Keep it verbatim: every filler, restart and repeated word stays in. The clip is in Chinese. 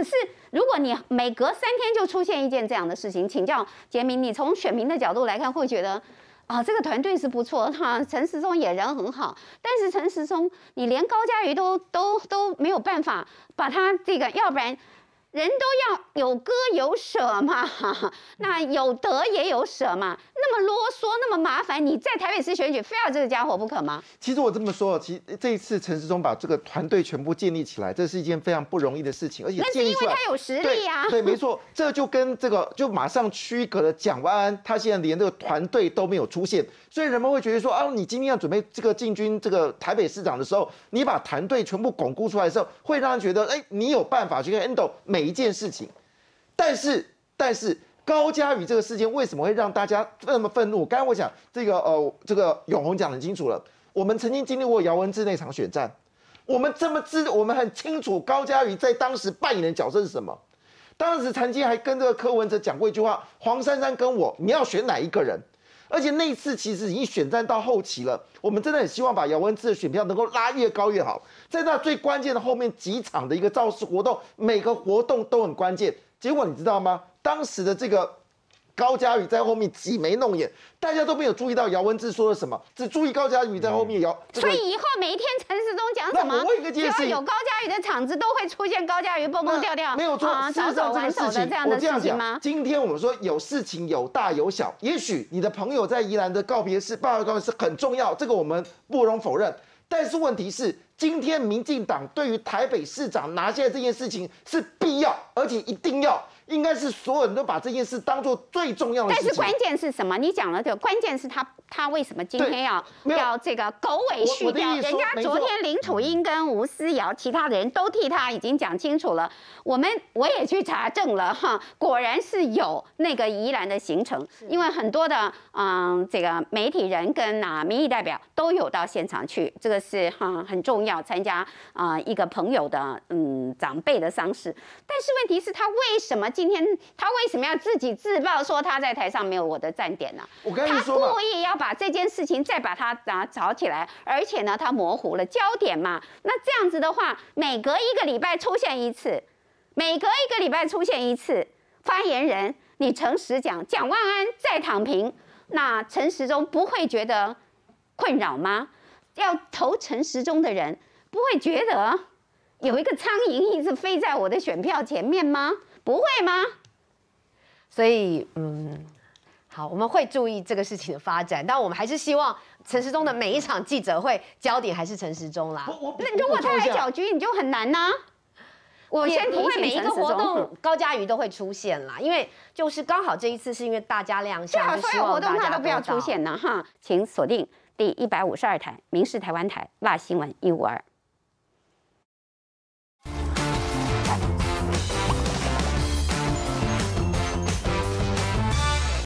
可是如果你每隔三天就出现一件这样的事情，请教杰明，你从选民的角度来看，会觉得啊，这个团队是不错哈，陈时中也人很好，但是陈时中你连高嘉瑜都都都没有办法把他这个，要不然。人都要有割有舍嘛，那有得也有舍嘛。那么啰嗦，那么麻烦，你在台北市选举非要这个家伙不可吗？ 其实我这么说，其实这一次陈时中把这个团队全部建立起来，这是一件非常不容易的事情，而且那是因为他有实力啊。 对，没错，这就跟这个就马上区隔了蒋万安，他现在连这个团队都没有出现，所以人们会觉得说，啊，你今天要准备这个进军这个台北市长的时候，你把团队全部巩固出来的时候，会让人觉得，哎，你有办法去 handle 每一件事情。但是，但是高嘉瑜这个事件为什么会让大家那么愤怒？刚才我讲这个呃，这个永红讲得很清楚了。我们曾经经历过姚文智那场选战，我们这么知，我们很清楚高嘉瑜在当时扮演的角色是什么。当时曾经还跟这个柯文哲讲过一句话：黄珊珊跟我，你要选哪一个人？而且那一次其实已经选战到后期了，我们真的很希望把姚文智的选票能够拉越高越好。在那最关键的后面几场的一个造势活动，每个活动都很关键。结果你知道吗？当时的这个高嘉瑜在后面挤眉弄眼，大家都没有注意到姚文智说了什么，只注意高嘉瑜在后面摇。 所以以后每一天陈时中讲什么，只要有高嘉瑜的场子，都会出现高嘉瑜蹦蹦跳跳， 没有错。事实上，这个事情我这样讲，今天我们说有事情有大有小，也许你的朋友在宜兰的告别式、报告告别式很重要，这个我们不容否认。但是问题是，今天民进党对于台北市长拿下这件事情是必要，而且一定要。应该是所有人都把这件事当作最重要的事情。 但是关键是什么？你讲了这个，关键是他他为什么今天要要这个狗尾续貂？人家昨天林楚英跟吴思瑶，其他的人都替他已经讲清楚了。我们我也去查证了哈，果然是有那个宜兰的行程，因为很多的嗯这个媒体人跟啊民意代表都有到现场去，这个是哈很重要，参加啊、呃、一个朋友的嗯长辈的丧事。但是问题是，他为什么今天他为什么要自己自曝说他在台上没有我的站点呢、啊？ 我跟你说嘛， 他故意要把这件事情再把它啊炒起来，而且呢，他模糊了焦点嘛。那这样子的话，每隔一个礼拜出现一次，每隔一个礼拜出现一次，发言人你诚实讲，蒋万安再躺平，那陈时中不会觉得困扰吗？要投陈时中的人不会觉得有一个苍蝇一直飞在我的选票前面吗？不会吗？ 所以，嗯，好，我们会注意这个事情的发展，但我们还是希望陈时中的每一场记者会焦点还是陈时中啦。 那如果他来搅局，你就很难呐、啊。我先提醒每一个活动，高嘉瑜都会出现啦，因为就是刚好这一次是因为大家亮相， 所有活动他都不要出现呢哈。请锁定第一百五十二台民视台湾台辣新闻一五二。